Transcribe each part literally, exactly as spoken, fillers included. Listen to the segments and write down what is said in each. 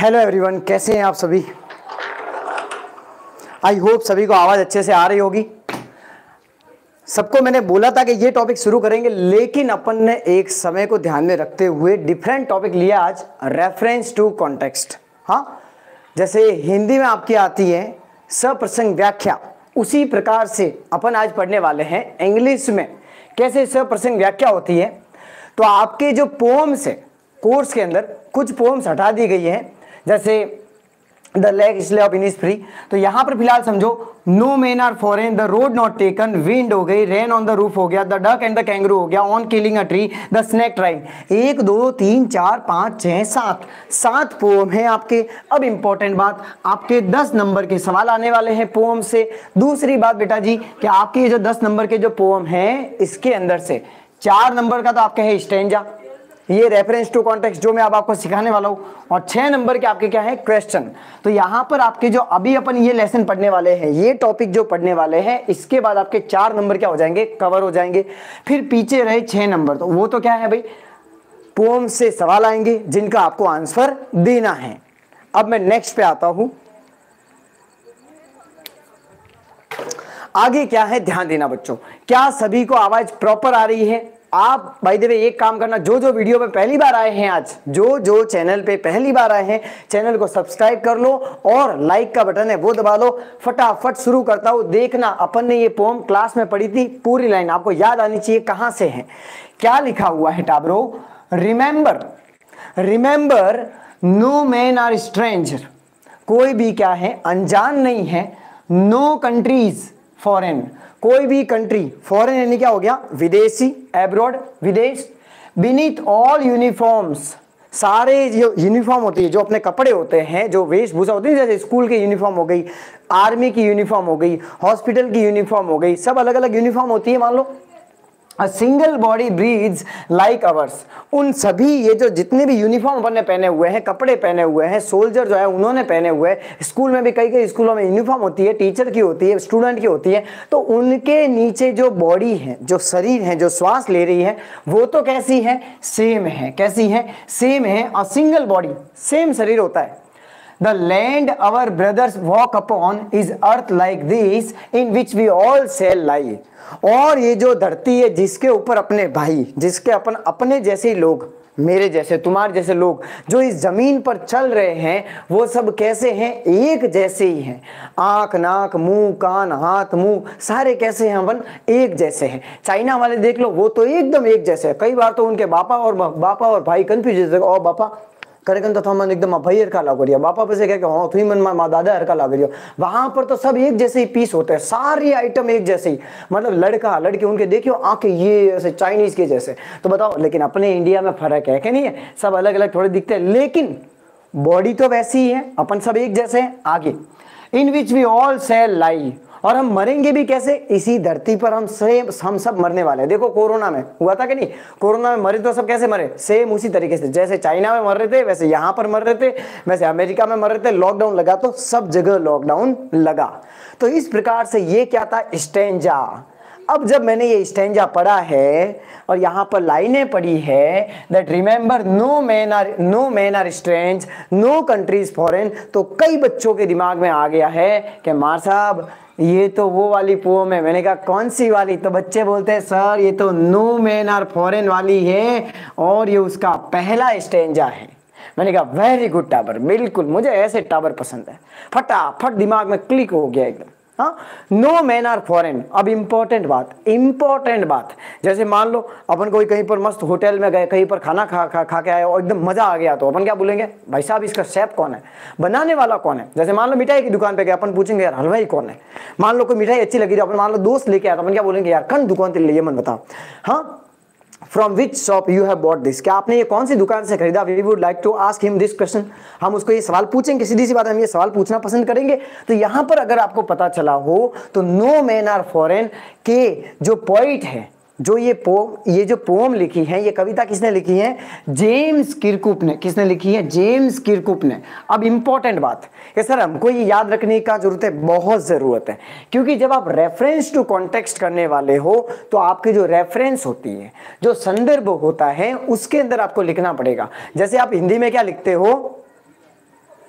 Hello everyone, कैसे हैं आप सभी। आई होप सभी को आवाज़ अच्छे से आ रही होगी। सबको मैंने बोला था कि ये टॉपिक शुरू करेंगे, लेकिन अपन ने एक समय को ध्यान में रखते हुए डिफरेंट टॉपिक लिया आज, रेफरेंस टू कॉन्टेक्स्ट। हाँ, जैसे हिंदी में आपकी आती है सप्रसंग व्याख्या, उसी प्रकार से अपन आज पढ़ने वाले हैं इंग्लिश में कैसे सप्रसंग व्याख्या होती है। तो आपके जो पोम्स है कोर्स के अंदर कुछ पोम्स हटा दी गई है, जैसे the lake isle of Innisfree. तो यहाँ पर फिलहाल समझो, no man are foreign, the road not taken, wind हो गई, रेन ऑन द रूफ हो गया, the duck and the kangaroo हो गया, on killing a tree, the snake trying. एक दो तीन चार पाँच छः सात सात पोम हैं आपके। अब इंपॉर्टेंट बात, आपके दस नंबर के सवाल आने वाले हैं पोम से। दूसरी बात बेटा जी कि आपके ये जो दस नंबर के जो पोम हैं इसके अंदर से चार नंबर का तो आपके है स्टैंजा, ये रेफरेंस टू कॉन्टेक्स्ट जो मैं अब आपको सिखाने वाला हूँ, और छह नंबर के आपके क्या है क्वेश्चन। तो यहाँ पर आपके जो अभी अपन ये लेसन पढ़ने वाले हैं, ये टॉपिक जो पढ़ने वाले हैं, इसके बाद आपके चार नंबर क्या हो जाएंगे, कवर हो जाएंगे। फिर पीछे रहे छह नंबर, तो वो तो क्या है भाई, पोम से सवाल आएंगे जिनका आपको आंसर देना है। अब मैं नेक्स्ट पे आता हूं। आगे क्या है ध्यान देना बच्चों, क्या सभी को आवाज प्रॉपर आ रही है। आप बाय द वे एक काम करना, जो जो वीडियो पे पहली बार आए हैं आज, जो जो चैनल पे पहली बार आए हैं, चैनल को सब्सक्राइब कर लो और लाइक का बटन है वो दबा लो। फटाफट शुरू करता हूं। देखना, अपन ने ये पोम क्लास में पढ़ी थी, पूरी लाइन आपको याद आनी चाहिए कहां से है। क्या लिखा हुआ है टाब्रो, remember remember no man are stranger, कोई भी क्या है अनजान नहीं है। नो कंट्रीज फॉरेन, कोई भी कंट्री, फॉरेन यानी क्या हो गया विदेशी, एब्रॉड विदेश। बीनीथ ऑल यूनिफॉर्म्स, सारे जो यूनिफॉर्म होती है, जो अपने कपड़े होते हैं, जो वेशभूषा होती है, जैसे स्कूल की यूनिफॉर्म हो गई, आर्मी की यूनिफॉर्म हो गई, हॉस्पिटल की यूनिफॉर्म हो गई, सब अलग अलग यूनिफॉर्म होती है। मान लो a single body breathes like ours, उन सभी ये जो जितने भी यूनिफॉर्म अपन ने पहने हुए हैं, कपड़े पहने हुए हैं, सोल्जर जो है उन्होंने पहने हुए हैं। स्कूल में भी कई कई स्कूलों में यूनिफॉर्म होती है, टीचर की होती है, स्टूडेंट की होती है। तो उनके नीचे जो बॉडी है, जो शरीर है, जो श्वास ले रही है, वो तो कैसी है, सेम है। कैसी है, सेम है। अ सिंगल बॉडी, सेम शरीर होता है। The land our brothers walk upon is earth like this in which we all shall lie। और ये जो धरती है जिसके ऊपर अपने भाई, जिसके अपन अपने जैसे लोग, मेरे जैसे, तुम्हारे जैसे लोग जो इस जमीन पर चल रहे हैं, वो सब कैसे हैं, एक जैसे ही हैं। आंख, नाक, मुंह, कान, हाथ, मुंह, सारे कैसे हैं, अपन एक जैसे हैं। चाइना वाले देख लो, वो तो एकदम एक जैसे है। कई बार तो उनके बापा और बापा और भाई कंफ्यूज, ओ बापा करेक्ट तो मन एकदम भाई हरका लाग रही है, बापा पे से क्या हाँ थी मन मा दादा हरका लाग रही हो। वहां पर तो सब एक जैसे ही पीस होते हैं, सारी आइटम एक जैसे ही, मतलब लड़का लड़की उनके देखियो आंखें ये ऐसे चाइनीज के जैसे। तो बताओ, लेकिन अपने इंडिया में फर्क है कि नहीं है, सब अलग अलग थोड़े दिखते हैं, लेकिन बॉडी तो वैसी ही है, अपन सब एक जैसे हैं। आगे, इन विच वी ऑल शैल लाई, और हम मरेंगे भी कैसे, इसी धरती पर हम सेम हम सब मरने वाले हैं। देखो कोरोना में हुआ था कि नहीं, कोरोना में मरे तो सब कैसे मरे, सेम उसी तरीके से, जैसे चाइना में मर रहे थे वैसे यहाँ पर मर रहे थे, वैसे अमेरिका में मर रहे थे। लॉकडाउन लगा तो सब जगह लॉकडाउन लगा। तो इस प्रकार से ये क्या था, स्टैंजा। अब जब मैंने ये स्टैंजा पढ़ा है और यहाँ पर लाइनें पढ़ी है, that remember no man are no man are strange, no countries foreign, तो कई बच्चों के दिमाग में आ गया है कि मार साहब ये तो वो वाली पोम है। मैंने कहा कौन सी वाली, तो बच्चे बोलते हैं सर ये तो नो मैन आर फॉरेन वाली है और ये उसका पहला स्टैंजा है। मैंने कहा वेरी गुड टाबर, बिल्कुल मुझे ऐसे टाबर पसंद है। फटाफट दिमाग में क्लिक हो गया एकदम। हाँ, नो मैन आर फॉरेन। अब इंपॉर्टेंट बात, इंपॉर्टेंट बात, जैसे मान लो अपन कोई कहीं पर मस्त होटल में गए, कहीं पर खाना खा खा खा के आए और एकदम मजा आ गया, तो अपन क्या बोलेंगे, भाई साहब इसका शेफ कौन है, बनाने वाला कौन है। जैसे मान लो मिठाई की दुकान पे गए, अपन पूछेंगे यार हलवाई कौन है। मान लो कोई मिठाई अच्छी लगी, अपन मान लो दोस्त लेके आया, तो अपन क्या बोलेंगे यार कौन दुकान से लिए मन बताओ। हाँ, from which shop you have bought this, क्या आपने ये कौन सी दुकान से खरीदा। We would like to ask him this question, हम उसको ये सवाल पूछेंगे, सीधी सी बात है, हम ये सवाल पूछना पसंद करेंगे। तो यहाँ पर अगर आपको पता चला हो तो नो मैन आर फॉरेन के जो पॉइंट है, जो ये पोम ये जो पोम लिखी है, ये कविता किसने लिखी है, जेम्स किरकुप ने। किसने लिखी है, जेम्स किरकुप ने। अब इंपॉर्टेंट बात कि सर हमको ये याद रखने का जरूरत है, बहुत जरूरत है, क्योंकि जब आप रेफरेंस टू कॉन्टेक्स्ट करने वाले हो तो आपकी जो रेफरेंस होती है, जो संदर्भ होता है, उसके अंदर आपको लिखना पड़ेगा। जैसे आप हिंदी में क्या लिखते हो,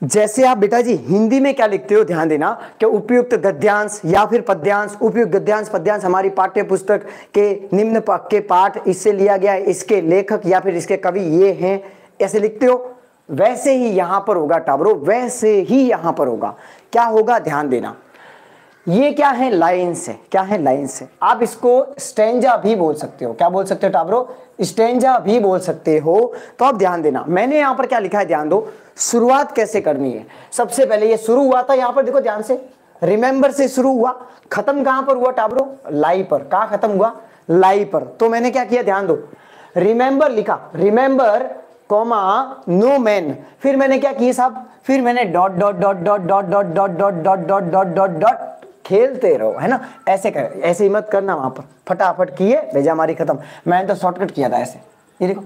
जैसे आप बेटा जी हिंदी में क्या लिखते हो ध्यान देना कि उपयुक्त गद्यांश या फिर पद्यांश, उपयुक्त गद्यांश पद्यांश हमारी पाठ्य पुस्तक के निम्न के पाठ इससे लिया गया है, इसके लेखक या फिर इसके कवि ये हैं, ऐसे लिखते हो। वैसे ही यहां पर होगा टाबरो, वैसे ही यहां पर होगा। क्या होगा ध्यान देना, ये क्या है लाइन्स है, क्या है लाइन्स है। आप इसको स्टेंजा भी बोल सकते हो, क्या बोल सकते हो टाबरो, स्टेंजा भी बोल सकते हो। तो अब ध्यान देना मैंने यहां पर क्या लिखा है, ध्यान दो शुरुआत कैसे करनी है। सबसे पहले ये शुरू हुआ था यहां पर देखो ध्यान से, रिमेंबर से शुरू हुआ, खत्म कहां पर हुआ टाबरो, लाई पर। कहां खत्म हुआ, लाई पर। तो मैंने क्या किया ध्यान दो, रिमेंबर लिखा, रिमेंबर कॉमा नो मैन, फिर मैंने क्या किया साहब, फिर मैंने dot dot dot dot dot dot dot dot dot dot dot dot dot खेलते रहो, है ना। ऐसे कर, ऐसे ही मत करना, वहां पर फटाफट किए भेजा हमारी खत्म। मैंने तो शॉर्टकट किया था ऐसे, ये देखो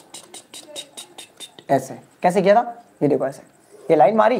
ऐसे, कैसे किया था, ये देखो ऐसे, ये लाइन मारी,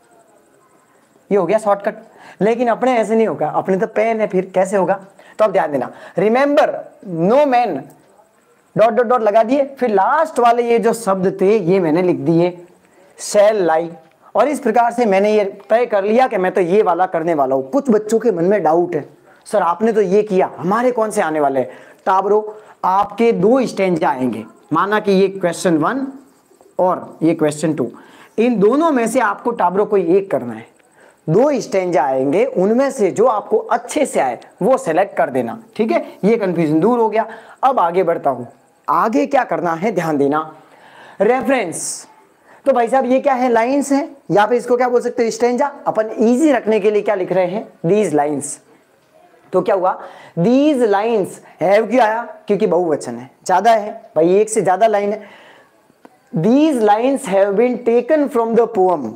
ये हो गया शॉर्टकट। लेकिन अपने ऐसे नहीं होगा, अपने तो पेन है, फिर कैसे होगा। तो अब ध्यान देना, remember no man dot dot dot लगा दिए, फिर लास्ट वाले ये जो शब्द थे ये मैंने लिख दिए शैल लाई। और इस प्रकार से मैंने ये तय कर लिया कि मैं तो ये वाला करने वाला हूं। कुछ बच्चों के मन में डाउट है, सर आपने तो ये किया, हमारे कौन से आने वाले हैं। टाबरो आपके दो स्टेंजा आएंगे, माना कि ये क्वेश्चन वन और ये क्वेश्चन टू, इन दोनों में से आपको टाबरो कोई एक करना है। दो स्टेंजा आएंगे, उनमें से जो आपको अच्छे से आए वो सेलेक्ट कर देना, ठीक है। ये कंफ्यूजन दूर हो गया। अब आगे बढ़ता हूं, आगे क्या करना है ध्यान देना, रेफरेंस। तो भाई साहब ये क्या है, लाइंस है, या फिर इसको क्या बोल सकते हो, स्टेंजा। अपन इजी रखने के लिए क्या लिख रहे हैं, दीज लाइंस। तो क्या हुआ, दीज लाइंस हैव क्यों आया, क्योंकि बहुवचन है, ज्यादा है भाई, एक से ज्यादा लाइन है। These lines have been taken from the poem,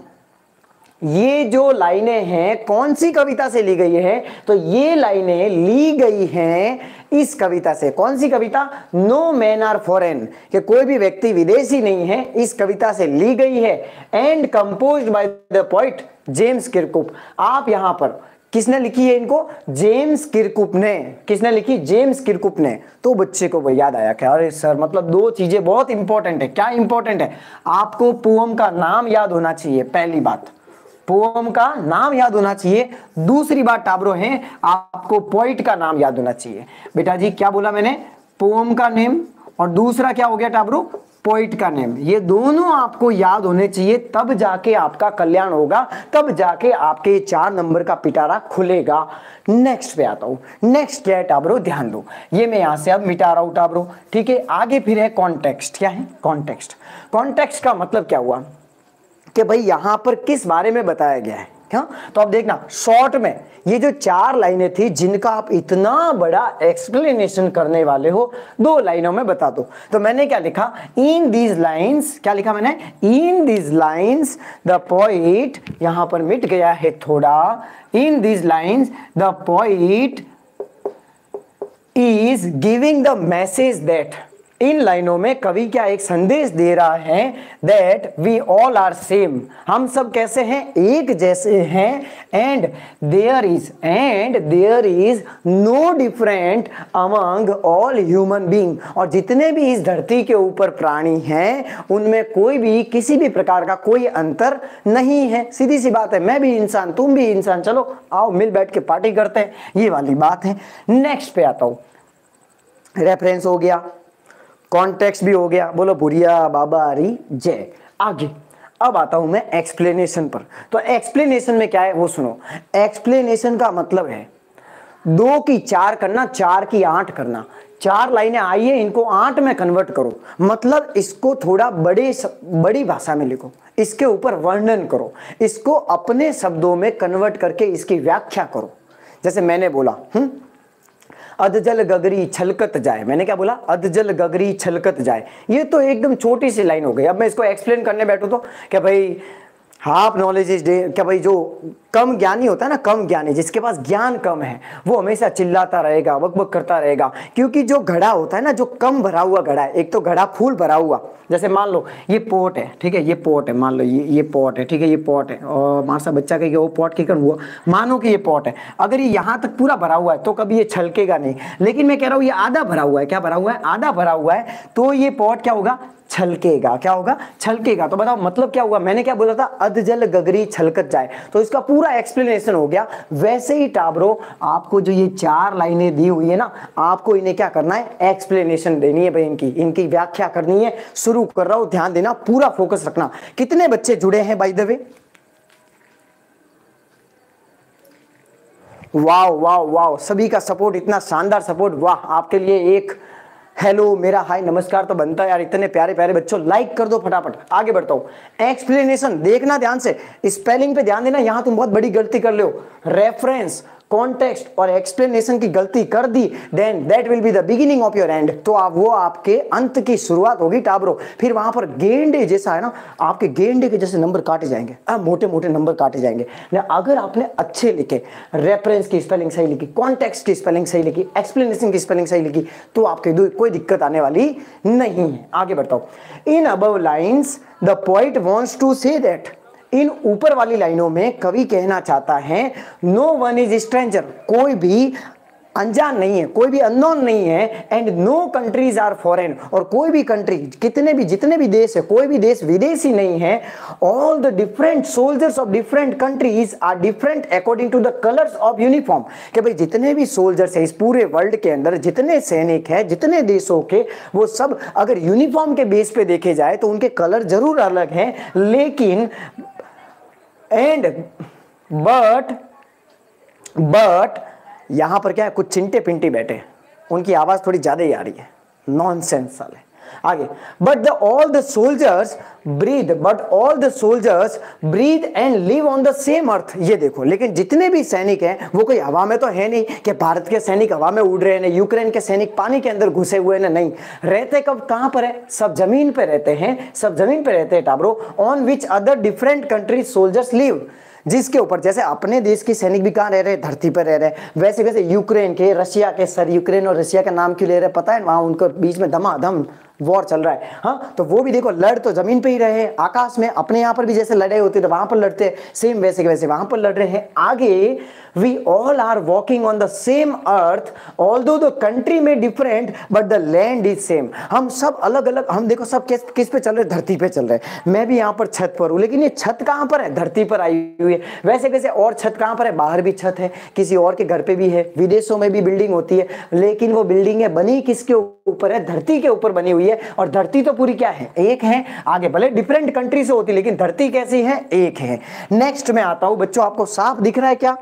ये जो लाइनें हैं कौन सी कविता से ली गई है, तो ये लाइनें ली गई हैं इस कविता से। कौन सी कविता, नो मैन आर फॉरेन, कि कोई भी व्यक्ति विदेशी नहीं है, इस कविता से ली गई है। And composed by the poet James Kirkup. आप यहां पर किसने लिखी है इनको, जेम्स किरकुप ने। किसने लिखी, जेम्स किरकुप ने। तो बच्चे को याद आया कि अरे सर मतलब दो चीजें बहुत इंपॉर्टेंट है। क्या इंपॉर्टेंट है, आपको पोएम का नाम याद होना चाहिए, पहली बात पोएम का नाम याद होना चाहिए। दूसरी बात टाबरो है, आपको पोइट का नाम याद होना चाहिए। बेटा जी क्या बोला मैंने, पोएम का नेम और दूसरा क्या हो गया टाबरो, पोइट का नेम। ये दोनों आपको याद होने चाहिए, तब जाके आपका कल्याण होगा, तब जाके आपके चार नंबर का पिटारा खुलेगा। नेक्स्ट पे आता हूं, नेक्स्ट क्या है टाबरो, ध्यान दो, ये मैं यहां से अब मिटा रहा हूं टाबरो, ठीक है। आगे फिर है कॉन्टेक्स्ट। क्या है कॉन्टेक्स्ट, कॉन्टेक्स्ट का मतलब क्या हुआ कि भाई यहां पर किस बारे में बताया गया है। हाँ? तो अब देखना शॉर्ट में ये जो चार लाइनें थी जिनका आप इतना बड़ा एक्सप्लेनेशन करने वाले हो, दो लाइनों में बता दो। तो मैंने क्या लिखा, इन दीज लाइन्स, क्या लिखा मैंने, in these lines the poet, यहां पर मिट गया है थोड़ा, in these lines the poet is giving the message that, इन लाइनों में कवि क्या एक संदेश दे रहा है, that we all are same, हम सब कैसे हैं, एक जैसे हैं। And there is and there is no different among all human being, और जितने भी इस धरती के ऊपर प्राणी हैं उनमें कोई भी किसी भी प्रकार का कोई अंतर नहीं है। सीधी सी बात है, मैं भी इंसान तुम भी इंसान, चलो आओ मिल बैठ के पार्टी करते हैं, ये वाली बात है। नेक्स्ट पे आता हूं, रेफरेंस हो गया, कॉन्टेक्स्ट भी हो गया, बोलो बुढ़िया बाबा हरी जय। आगे अब आता हूं मैं एक्सप्लेनेशन पर। तो एक्सप्लेनेशन में क्या है वो सुनो। एक्सप्लेनेशन का मतलब है दो की चार करना, चार की आठ करना। चार लाइनें आई है, इनको आठ में कन्वर्ट करो, मतलब इसको थोड़ा बड़े बड़ी भाषा में लिखो, इसके ऊपर वर्णन करो, इसको अपने शब्दों में कन्वर्ट करके इसकी व्याख्या करो। जैसे मैंने बोला हम्म अधजल गगरी छलकत जाए, मैंने क्या बोला, अधजल गगरी छलकत जाए। ये तो एकदम छोटी सी लाइन हो गई। अब मैं इसको एक्सप्लेन करने बैठूं तो क्या भाई हाफ नॉलेज इज डे, क्या भाई जो कम ज्ञानी होता है ना, कम ज्ञानी, जिसके पास ज्ञान कम है, वो हमेशा चिल्लाता रहेगा, बकबक करता रहेगा। क्योंकि जो घड़ा होता है ना, जो कम भरा हुआ घड़ा है, एक तो घड़ा फुल भरा हुआ, जैसे मान लो ये पोट है, ठीक है, ये पोट है, मान लो ये ये पोट है, ठीक है, ये पोट है, और हमारा सा बच्चा कहेगा वो पोट के हुआ, मानो कि ये पोट है, अगर ये यहाँ तक पूरा भरा हुआ है तो कभी ये छलकेगा नहीं। लेकिन मैं कह रहा हूँ ये आधा भरा हुआ है, क्या भरा हुआ है, आधा भरा हुआ है, तो ये पोट क्या होगा, छलकेगा। क्या होगा, छलकेगा। तो बताओ मतलब क्या हुआ, मैंने क्या बोला था, अधजल गगरी छलकत जाए, तो इसका पूरा एक्सप्लेनेशन हो गया। वैसे ही टाबरो आपको जो ये चार लाइनें दी हुई है ना, आपको इन्हें क्या करना है, एक्सप्लेनेशन देनी है भाई, इनकी इनकी व्याख्या करनी है। शुरू कर रहा हूं, ध्यान देना, पूरा फोकस रखना। कितने बच्चे जुड़े हैं बाय द वे, वाह वाह वाह, सभी का सपोर्ट, इतना शानदार सपोर्ट, वाह, आपके लिए एक हेलो, मेरा हाय, नमस्कार तो बनता है यार। इतने प्यारे प्यारे बच्चों, लाइक कर दो फटाफट। आगे बढ़ता हूं, एक्सप्लेनेशन देखना ध्यान से, स्पेलिंग पे ध्यान देना, यहां तुम बहुत बड़ी गलती कर ले हो, रेफरेंस, कॉन्टेक्स्ट और एक्सप्लेनेशन की गलती कर दी, then that will be the beginning of your end, तो आप वो आपके अंत की शुरुआत होगी टाबरो। फिर वहां पर गेंडे जैसा है ना, आपके गेंडे के जैसे नंबर काटे जाएंगे, अब मोटे मोटे नंबर काटे जाएंगे। अगर आपने अच्छे लिखे, रेफरेंस की स्पेलिंग सही लिखी, कॉन्टेक्स्ट की स्पेलिंग सही लिखी, एक्सप्लेनेशन की स्पेलिंग सही लिखी, तो आपके कोई दिक्कत आने वाली नहीं है। आगे बढ़ता हूं, in above lines the poet wants to say that, इन ऊपर वाली लाइनों में कवि कहना चाहता है, नो वन इज स्ट्रेंजर, कोई भी अनजान नहीं है, कोई भी अननोन नहीं है, and no countries are foreign, और कोई भी कंट्री, कितने भी जितने भी देश है, कोई भी देश विदेशी नहीं है। All the different soldiers of different countries are different according to the colours of uniform, कि भाई जितने भी सोल्जर्स है इस पूरे वर्ल्ड के अंदर, जितने सैनिक है, जितने देशों के, वो सब अगर यूनिफॉर्म के बेस पे देखे जाए तो उनके कलर जरूर अलग हैं, लेकिन एंड बट बट यहां पर क्या है, कुछ चिंटे पिंटे बैठे, उनकी आवाज थोड़ी ज्यादा ही आ रही है, नॉनसेंस साले। आगे, but the all the soldiers breathe, but all the soldiers breathe and live on the same earth, ये देखो, लेकिन जितने भी सैनिक हैं वो कोई हवा में तो है नहीं कि भारत के सैनिक हवा में उड़ रहे हैं, यूक्रेन के सैनिक पानी के अंदर घुसे हुए हैं, नहीं, रहते कब कहां पर है, सब जमीन पे रहते हैं, सब जमीन पे रहते हैं टाबरो। On which other different countries soldiers live, जिसके ऊपर, जैसे अपने देश के सैनिक भी कहां रह रहे हैं, धरती पर रह रहे हैं, वैसे वैसे यूक्रेन के, रशिया के, सर यूक्रेन और रशिया का नाम क्यों ले रहे हैं पता है, वहां उनके बीच में धमाधम वॉर चल रहा है। हाँ, तो वो भी देखो, लड़ तो जमीन पे ही रहे हैं, आकाश में, अपने यहाँ पर भी जैसे लड़ाई होती है वहां पर लड़ते हैं, सेम वैसे के वैसे वहां पर लड़ रहे हैं। आगे, we all are walking on the same earth, although the country में different but the land is same, हम सब अलग अलग, हम देखो सब किस किस पे चल रहे, धरती पे चल रहे हैं। मैं भी यहाँ पर छत पर हूँ, लेकिन ये छत कहाँ पर है, धरती पर आई हुई है। वैसे कैसे और छत कहाँ पर है, बाहर भी छत है, किसी और के घर पे भी है, विदेशों में भी बिल्डिंग होती है, लेकिन वो बिल्डिंगें बनी किसके ऊपर है, धरती के ऊपर बनी हुई है। और धरती तो पूरी क्या है, एक है। आगे भले डिफरेंट कंट्री से होती, लेकिन धरती कैसी है, एक है। नेक्स्ट में आता हूं बच्चों, आपको साफ दिख रहा है क्या,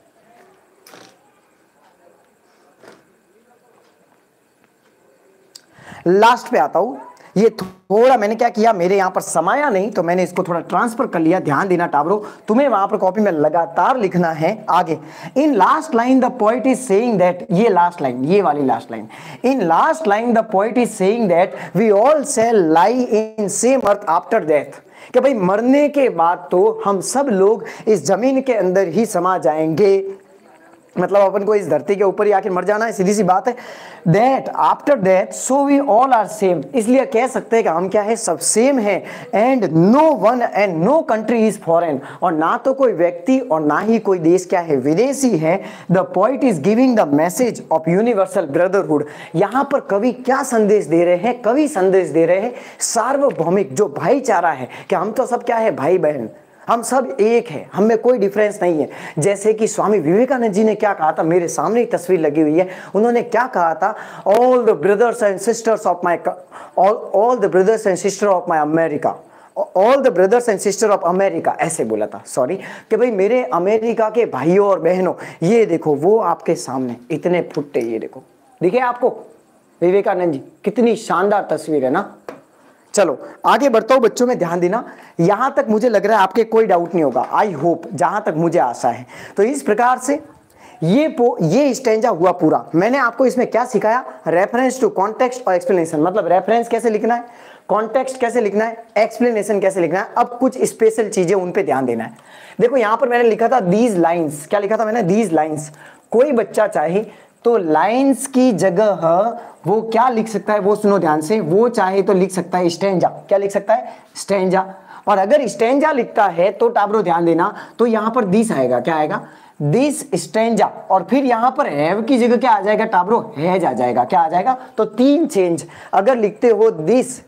लास्ट पे आता हूं। ये थोड़ा मैंने क्या किया, मेरे यहां पर समाया नहीं तो मैंने इसको थोड़ा ट्रांसफर कर लिया, ध्यान देना टाबरो, तुम्हें वहां पर कॉपी में लगातार लिखना है। आगे, in last line the poet is saying that, ये लास्ट लाइन, ये वाली last line, in last line the poet is saying that we all shall lie in same earth after death, कि भाई मरने के बाद तो हम सब लोग इस जमीन के अंदर ही समा जाएंगे, मतलब अपन को इस धरती के ऊपर ही आखिर मर जाना है, सीधी सी बात है। That after that so we all are same, इसलिए कह सकते हैं कि हम क्या है, सब सेम है। And no one and no country is foreign, और ना तो कोई व्यक्ति और ना ही कोई देश क्या है, विदेशी है। The poet is giving the message of universal brotherhood, यहां पर कवि क्या संदेश दे रहे हैं, कवि संदेश दे रहे हैं सार्वभौमिक जो भाईचारा है, कि हम तो सब क्या है, भाई बहन, हम सब एक हैं, हम में कोई डिफरेंस नहीं है। जैसे कि स्वामी विवेकानंद जी ने क्या कहा था, मेरे सामने ही तस्वीर लगी हुई है, उन्होंने क्या कहा था, all the brothers and sisters of my all all the brothers and sister of my America, all the brothers and sister of America, ऐसे बोला था, सॉरी, कि भाई मेरे अमेरिका के भाइयों और बहनों, ये देखो वो आपके सामने इतने फुट्टे, ये देखो, दिखे आपको विवेकानंद जी, कितनी शानदार तस्वीर है ना। चलो आगे बढ़ता हूं बच्चों में, ध्यान देना, यहां तक मुझे लग रहा है आपके कोई डाउट नहीं होगा, आई होप, जहां तक मुझे आशा है। तो इस प्रकार से ये पो ये स्टैंजा हुआ पूरा। मैंने आपको इसमें क्या सिखाया, रेफरेंस टू कॉन्टेक्स्ट और एक्सप्लेनेशन, मतलब रेफरेंस कैसे लिखना है, कॉन्टेक्स्ट कैसे लिखना है, एक्सप्लेनेशन कैसे लिखना है। अब कुछ स्पेशल चीजें उन पे ध्यान देना है। देखो यहां पर मैंने लिखा था दीज लाइन्स, क्या लिखा था मैंने, दीज लाइन्स। कोई बच्चा चाहे तो लाइन्स की जगह वो क्या लिख सकता है, वो सुनो ध्यान से, वो चाहे तो लिख सकता है स्टैंजा। क्या लिख सकता है, स्टैंजा। और अगर स्टैंजा लिखता है तो टाब्रो ध्यान देना, तो यहां पर दिस आएगा, क्या आएगा, दिस स्टैंजा। और फिर यहां पर हैव की जगह क्या आ जाएगा टाब्रो, हैज आ जाएगा। क्या आ जाएगा, तो तीन चेंज। अगर लिखते हो दिस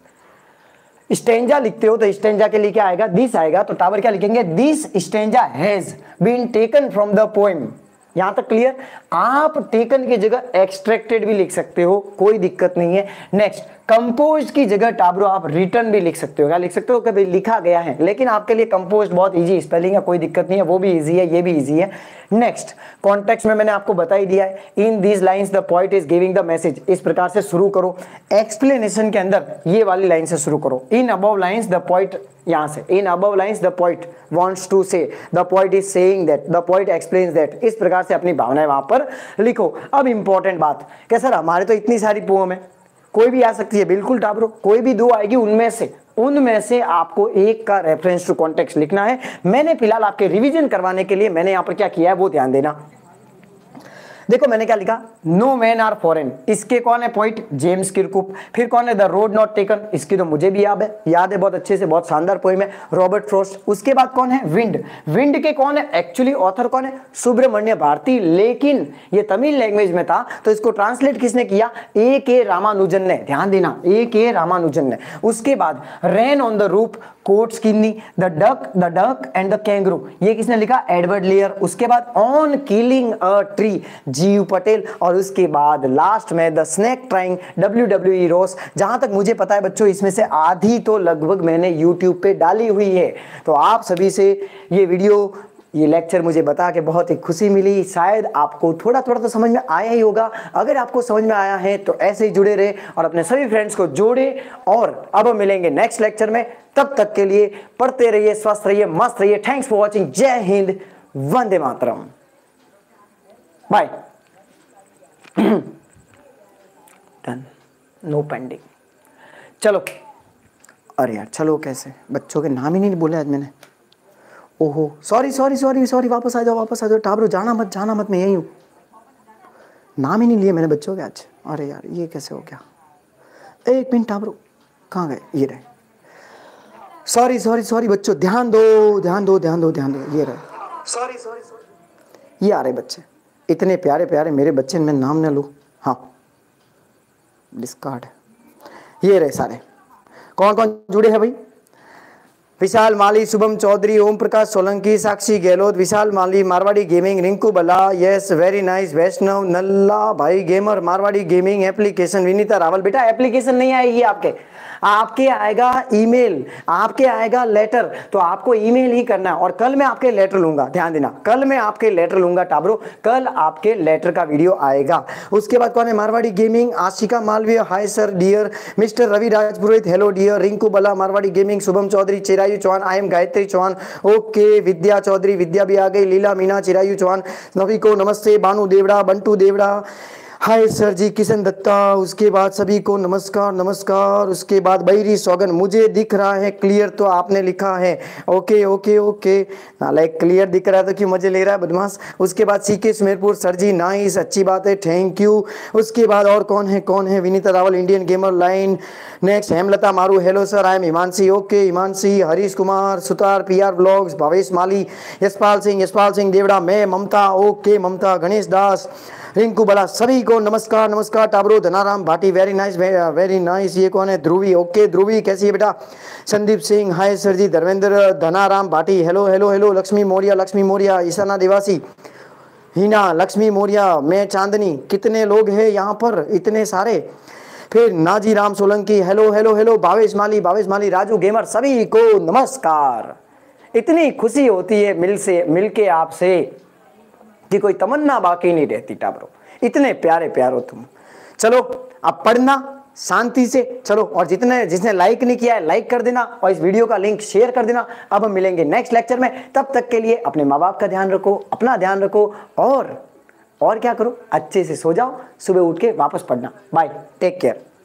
स्टैंजा लिखते हो तो स्टैंजा के लिए क्या आएगा, दिस आएगा। तो टावर क्या लिखेंगे, this stanza has been taken from the poem. यहां तक क्लियर। आप टेकन की जगह एक्सट्रैक्टेड भी लिख सकते हो, कोई दिक्कत नहीं है। नेक्स्ट, कंपोज की जगह टाब्रो आप रिटर्न भी लिख सकते हो। क्या लिख सकते हो, कभी लिखा गया है, लेकिन आपके लिए कंपोज बहुत इजी स्पेलिंग है, कोई दिक्कत नहीं है, वो भी इजी है, ये भी इजी है। नेक्स्ट, कॉन्टेक्स्ट में मैंने आपको बता ही दिया है, in these lines the poet is giving the message, इस प्रकार से शुरू करो। एक्सप्लेनेशन के अंदर ये वाली लाइन से शुरू करो, in above lines the poet, यहां से in above lines the poet wants to say, the poet is saying that, the poet explains that. इस प्रकार से अपनी भावनाएं वहां पर लिखो। अब इंपॉर्टेंट बात, क्या सर हमारे तो इतनी सारी पोएम है, कोई भी आ सकती है, बिल्कुल टाब्रो, कोई भी दो आएगी, उनमें से उनमें से आपको एक का रेफरेंस टू कॉन्टेक्स्ट लिखना है। मैंने फिलहाल आपके रिवीजन करवाने के लिए मैंने यहां पर क्या किया है वो ध्यान देना। देखो मैंने क्या लिखा, नो मैन आर फॉरेन, इसके कौन है पोइट, जेम्स किरकुप। फिर कौन है, द रोड नॉट टेकन, इसकी तो मुझे भी याद है, याद है बहुत अच्छे से, बहुत शानदार पोइम है, रॉबर्ट फ्रॉस्ट। उसके बाद कौन है, विंड। विंड के कौन है, एक्चुअली ऑथर कौन है, सुब्रमण्य भारती, लेकिन ये तमिल लैंग्वेज में था तो इसको ट्रांसलेट किसने किया, ए के रामानुजन ने। ध्यान देना, ए के रामानुजन ने। उसके बाद rain on the roof, Coates Kinney, the duck the duck and the kangaroo, ये किसने लिखा, एडवर्ड लेयर। उसके बाद ऑन किलिंग अ ट्री, जीव पटेल। और उसके बाद लास्ट में the snake trying, W W E Ross. जहां तक मुझे पता है बच्चों, इसमें से आधी तो लगभग मैंने यूट्यूब पे डाली हुई है। तो आप सभी से ये वीडियो, ये लेक्चर मुझे बता के बहुत ही खुशी मिली। शायद आपको थोड़ा थोड़ा तो समझ में आया ही होगा। अगर आपको समझ में आया है तो ऐसे ही जुड़े रहे और अपने सभी फ्रेंड्स को जोड़े। और अब मिलेंगे नेक्स्ट लेक्चर में, तब तक के लिए पढ़ते रहिए, स्वस्थ रहिए, मस्त रहिए। Thanks for watching. जय हिंद, वंदे मातरम, बाय। Done, no pending. चलो, अरे यार चलो, कैसे बच्चों के नाम ही नहीं बोले आज मैंने। ओहो, सॉरी सॉरी सॉरी सॉरी, वापस आ जाओ, वापस आ जाओ टाब्रो, जाना मत, जाना मत, मैं यही हूँ। नाम ही नहीं लिए मैंने बच्चों के आज। अरे यार ये कैसे हो गया, एक मिनट टाब्रो, कहाँ गए, ये रहे। सॉरी सॉरी सॉरी बच्चों, ध्यान दो ध्यान दो ध्यान दो ध्यान दो, ये रहे। सॉरी सॉरी सॉरी, ये आ रहे बच्चे, इतने प्यारे प्यारे मेरे बच्चे, मैं नाम न लूँ। हाँ, डिस्कार्ड, ये रहे सारे। कौन कौन जुड़े हैं भाई, Vishal Mali, Shubham Chaudhary, Om Prakash Solanki, Sakshi Gehlot, Vishal Mali, Marwari gaming, Rinku Bala, yes very nice, Vaishnav, Nalla भाई gamer, Marwari gaming application, Vinita Rawal. बेटा एप्लीकेशन नहीं आएगी आपके, आपके आएगा ईमेल, आपके आएगा लेटर। तो आपको ईमेल ही करना है। और कल मैं आपके लेटर लूंगा, ध्यान देना, कल मैं आपके लेटर लूंगा टाब्रो, कल आपके लेटर का वीडियो आएगा। उसके बाद कौन है, Marwari gaming, Ashika Malviya, hi sir dear, mister Ravi Rajpurohit, hello dear, Rinku Bala, Marwari gaming, Shubham Chaudhary, Chirayu Chauhan, I am Gayatri Chauhan, okay, Vidya Chaudhary, Vidya भी आ गई, लीला मीना, चिरायु चौहान, नवी को नमस्ते, बानू देवड़ा, बंटू देवड़ा, हाय सर जी, किशन दत्ता। उसके बाद सभी को नमस्कार नमस्कार। उसके बाद बैरी सौगन, मुझे दिख रहा है क्लियर, तो आपने लिखा है, ओके ओके ओके, नालायक, क्लियर दिख रहा है तो क्यों मजे ले रहा है बदमाश। उसके बाद CK Sumerpur, sir ji nice, अच्छी बात है, थैंक यू। उसके बाद और कौन है कौन है, Vinita Rawal, Indian gamer line. Next Hemlata Maru, hello sir, I am Himanshi, okay Himanshi. Harish Kumar, Sutar, P R blogs, Bhavesh Mali, Yashpal Singh, Yashpal Singh Devda, मैं ममता, ओके ममता, गणेश दास, रिंकू बला, सभी को नमस्कार नमस्कार। टाब्रो, Dhanaram Bhati, very nice very nice. ये कौन है, ध्रुवी, ओके ध्रुवी, कैसी है बेटा। Sandeep Singh, hi sir ji. Dharmendra, Dhanaram Bhati, hello hello hello. Lakshmi Maurya, Lakshmi Maurya, Ishana Dewasi, Hina, Lakshmi Maurya, मैं चांदनी। कितने लोग हैं यहाँ पर, इतने सारे। फिर Naji Ram Solanki, hello hello hello. Bhavesh Mali, Bhavesh Mali, Raju gamer, सभी को नमस्कार। इतनी खुशी होती है मिल से मिल के आपसे कि कोई तमन्ना बाकी नहीं रहती टाब्रो, इतने प्यारे प्यारो तुम। चलो अब पढ़ना शांति से, चलो। और जितने जिसने लाइक नहीं किया है लाइक कर देना और इस वीडियो का लिंक शेयर कर देना। अब हम मिलेंगे नेक्स्ट लेक्चर में, तब तक के लिए अपने माँ बाप का ध्यान रखो, अपना ध्यान रखो, और और क्या करो, अच्छे से सो जाओ, सुबह उठ के वापस पढ़ना। Bye, take care.